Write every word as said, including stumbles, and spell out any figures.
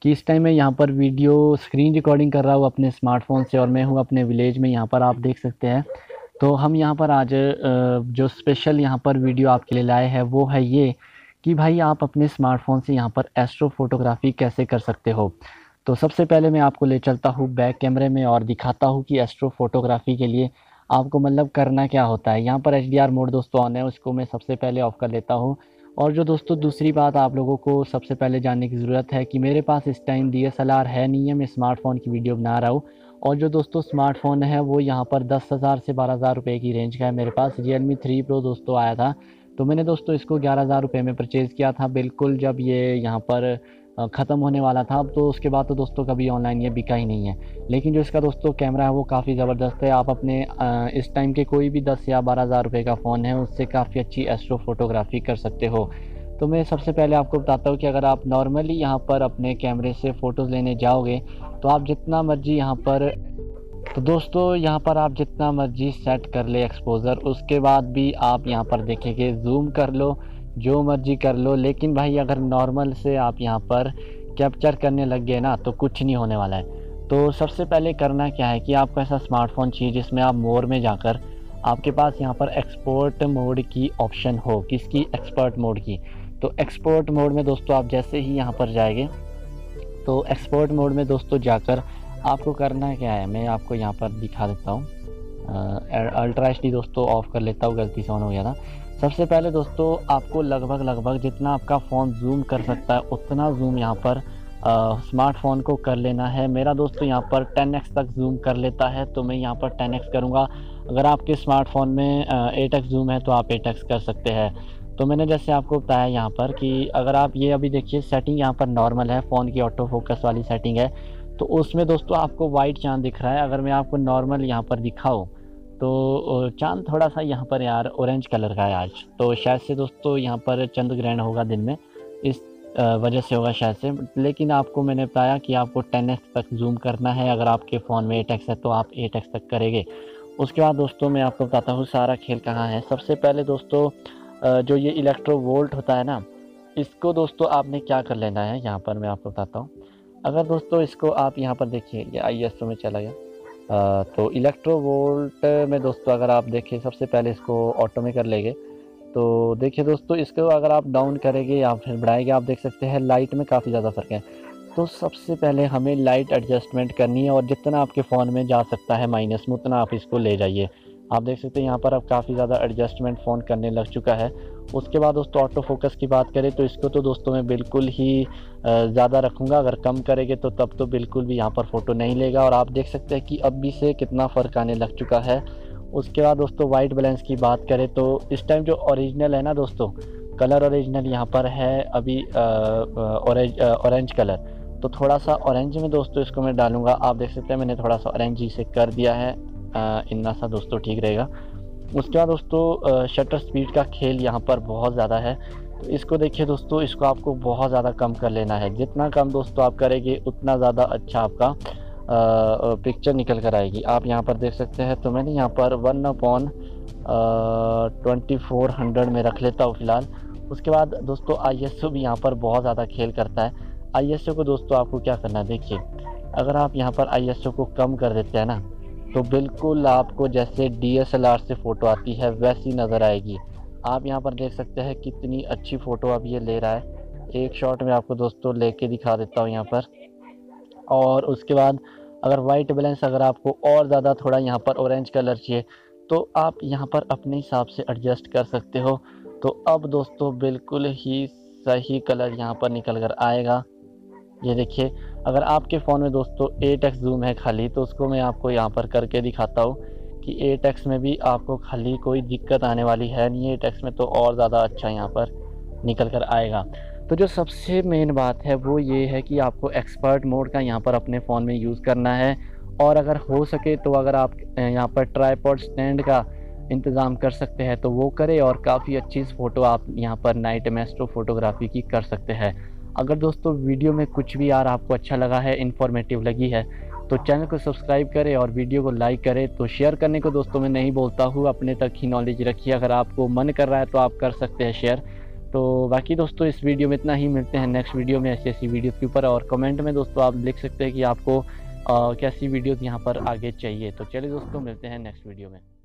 कि इस टाइम मैं यहाँ पर वीडियो स्क्रीन रिकॉर्डिंग कर रहा हूँ अपने स्मार्टफोन से और मैं हूँ अपने विलेज में। यहाँ पर आप देख सकते हैं। तो हम यहाँ पर आज अ, जो स्पेशल यहाँ पर वीडियो आपके लिए लाए हैं वो है ये कि भाई आप अपने स्मार्टफोन से यहाँ पर एस्ट्रो फोटोग्राफी कैसे कर सकते हो। तो सबसे पहले मैं आपको ले चलता हूँ बैक कैमरे में और दिखाता हूँ कि एस्ट्रो फोटोग्राफी के लिए आपको मतलब करना क्या होता है। यहाँ पर एच डी आर मोड दोस्तों ऑन है, उसको मैं सबसे पहले ऑफ कर लेता हूँ। और जो दोस्तों दूसरी बात आप लोगों को सबसे पहले जानने की ज़रूरत है कि मेरे पास इस time D S L R है नहीं है, मैं स्मार्टफोन की वीडियो बना रहा हूँ। और जो दोस्तों स्मार्टफोन है वो यहाँ पर दस हज़ार से बारह हज़ार रुपये की रेंज का है। मेरे पास रियल मी थ्री प्रो दोस्तों आया था, तो मैंने दोस्तों इसको ग्यारह हज़ार रुपये में परचेज़ किया था, बिल्कुल जब ये यहाँ पर ख़त्म होने वाला था। अब तो उसके बाद तो दोस्तों कभी ऑनलाइन ये बिका ही नहीं है। लेकिन जो इसका दोस्तों कैमरा है वो काफ़ी ज़बरदस्त है। आप अपने इस टाइम के कोई भी दस या बारह हज़ार रुपये का फ़ोन है उससे काफ़ी अच्छी एस्ट्रो फोटोग्राफी कर सकते हो। तो मैं सबसे पहले आपको बताता हूँ कि अगर आप नॉर्मली यहाँ पर अपने कैमरे से फ़ोटोज़ लेने जाओगे तो आप जितना मर्जी यहाँ पर तो दोस्तों यहाँ पर आप जितना मर्जी सेट कर ले एक्सपोज़र, उसके बाद भी आप यहाँ पर देखेंगे जूम कर लो, जो मर्जी कर लो, लेकिन भाई अगर नॉर्मल से आप यहाँ पर कैप्चर करने लग गए ना तो कुछ नहीं होने वाला है। तो सबसे पहले करना क्या है कि आपको ऐसा स्मार्टफोन चाहिए जिसमें आप मोर में जाकर आपके पास यहाँ पर एक्सपोर्ट मोड की ऑप्शन हो। किसकी? एक्सपर्ट मोड की। तो एक्सपोर्ट मोड में दोस्तों आप जैसे ही यहाँ पर जाएंगे तो एक्सपोर्ट मोड में दोस्तों जाकर आपको करना क्या है मैं आपको यहाँ पर दिखा देता हूँ। अल्ट्रा एच डी दोस्तों ऑफ़ कर लेता हूँ, गलती से ऑन हो गया था। सबसे पहले दोस्तों आपको लगभग लगभग जितना आपका फ़ोन जूम कर सकता है उतना जूम यहाँ पर स्मार्टफोन को कर लेना है। मेरा दोस्तों यहाँ पर टेन एक्स तक जूम कर लेता है, तो मैं यहाँ पर टेन एक्स करूँगा। अगर आपके स्मार्टफोन में एट एक्स जूम है तो आप एट एक्स कर सकते हैं। तो मैंने जैसे आपको बताया यहाँ पर कि अगर आप ये अभी देखिए सेटिंग यहाँ पर नॉर्मल है, फ़ोन की ऑटो फोकस वाली सेटिंग है, तो उसमें दोस्तों आपको वाइट चाँद दिख रहा है। अगर मैं आपको नॉर्मल यहाँ पर दिखाऊँ तो चाँद थोड़ा सा यहाँ पर यार ऑरेंज कलर का है आज, तो शायद से दोस्तों यहाँ पर चंद्र ग्रहण होगा दिन में, इस वजह से होगा शायद से। लेकिन आपको मैंने बताया कि आपको टेन एक्स तक जूम करना है। अगर आपके फ़ोन में एट एक्स है तो आप एट एक्स तक करेंगे। उसके बाद दोस्तों मैं आपको बताता हूँ सारा खेल कहाँ है। सबसे पहले दोस्तों जो ये इलेक्ट्रो वोल्ट होता है ना, इसको दोस्तों आपने क्या कर लेना है, यहाँ पर मैं आपको बताता हूँ। अगर दोस्तों इसको आप यहाँ पर देखिए, ये आई एस ओ में चला गया। आ, तो इलेक्ट्रो वोल्ट में दोस्तों अगर आप देखें सबसे पहले इसको ऑटो में कर लेंगे तो देखिए दोस्तों इसको अगर आप डाउन करेंगे या फिर बढ़ाएंगे आप देख सकते हैं लाइट में काफ़ी ज़्यादा फ़र्क है। तो सबसे पहले हमें लाइट एडजस्टमेंट करनी है और जितना आपके फ़ोन में जा सकता है माइनस में उतना आप इसको ले जाइए। आप देख सकते हैं यहाँ पर अब काफ़ी ज़्यादा एडजस्टमेंट फ़ोन करने लग चुका है। उसके बाद दोस्तों ऑटो फोकस की बात करें तो इसको तो दोस्तों मैं बिल्कुल ही ज़्यादा रखूँगा। अगर कम करेंगे तो तब तो बिल्कुल भी यहाँ पर फ़ोटो नहीं लेगा और आप देख सकते हैं कि अब भी से कितना फ़र्क आने लग चुका है। उसके बाद दोस्तों वाइट बैलेंस की बात करें तो इस टाइम जो ओरिजिनल है ना दोस्तों, कलर ओरिजिनल यहाँ पर है अभी ऑरेंज ऑरेंज कलर, तो थोड़ा सा ऑरेंज में दोस्तों इसको मैं डालूँगा। आप देख सकते हैं मैंने थोड़ा सा ऑरेंज इसे कर दिया है, इतना सा दोस्तों ठीक रहेगा। उसके बाद दोस्तों शटर स्पीड का खेल यहाँ पर बहुत ज़्यादा है, तो इसको देखिए दोस्तों, इसको आपको बहुत ज़्यादा कम कर लेना है। जितना कम दोस्तों आप करेंगे उतना ज़्यादा अच्छा आपका पिक्चर निकल कर आएगी। आप यहाँ पर देख सकते हैं, तो मैंने यहाँ पर one upon twenty four hundred में रख लेता हूँ फ़िलहाल। उसके बाद दोस्तों आई एस ओ भी यहाँ पर बहुत ज़्यादा खेल करता है। आई एस ओ को दोस्तों आपको क्या करना है, देखिए अगर आप यहाँ पर आई एस ओ को कम कर देते हैं ना तो बिल्कुल आपको जैसे डी एस एल आर से फ़ोटो आती है वैसी नज़र आएगी। आप यहाँ पर देख सकते हैं कितनी अच्छी फ़ोटो अब ये ले रहा है। एक शॉट में आपको दोस्तों लेके दिखा देता हूँ यहाँ पर। और उसके बाद अगर वाइट बैलेंस अगर आपको और ज़्यादा थोड़ा यहाँ पर ऑरेंज कलर चाहिए तो आप यहाँ पर अपने हिसाब से एडजस्ट कर सकते हो। तो अब दोस्तों बिल्कुल ही सही कलर यहाँ पर निकल कर आएगा। ये देखिए, अगर आपके फ़ोन में दोस्तों एट एक्स जूम है खाली, तो उसको मैं आपको यहाँ पर करके दिखाता हूँ कि एट एक्स में भी आपको खाली कोई दिक्कत आने वाली है नहीं। एट एक्स में तो और ज़्यादा अच्छा यहाँ पर निकल कर आएगा। तो जो सबसे मेन बात है वो ये है कि आपको एक्सपर्ट मोड का यहाँ पर अपने फ़ोन में यूज़ करना है। और अगर हो सके तो अगर आप यहाँ पर ट्राईपॉड स्टैंड का इंतज़ाम कर सकते हैं तो वो करें, और काफ़ी अच्छी फ़ोटो आप यहाँ पर नाइट में एस्ट्रो फोटोग्राफी की कर सकते हैं। अगर दोस्तों वीडियो में कुछ भी यार आपको अच्छा लगा है, इन्फॉर्मेटिव लगी है, तो चैनल को सब्सक्राइब करें और वीडियो को लाइक करें। तो शेयर करने को दोस्तों मैं नहीं बोलता हूँ, अपने तक ही नॉलेज रखिए। अगर आपको मन कर रहा है तो आप कर सकते हैं शेयर। तो बाकी दोस्तों इस वीडियो में इतना ही, मिलते हैं नेक्स्ट वीडियो में ऐसी ऐसी वीडियोज़ के ऊपर। और कमेंट में दोस्तों आप लिख सकते हैं कि आपको आ, कैसी वीडियोज़ यहाँ पर आगे चाहिए। तो चलिए दोस्तों मिलते हैं नेक्स्ट वीडियो में।